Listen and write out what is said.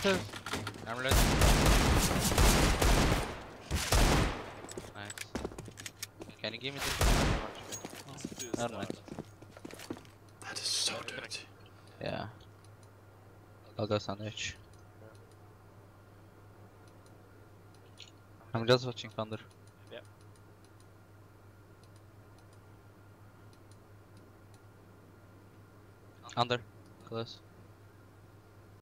downstairs. Amulet. Nice. Can you give me this? Never mind. That is so dirty. Yeah. I'll go sandwich. I'm just watching Thunder. Yep. Under. Close.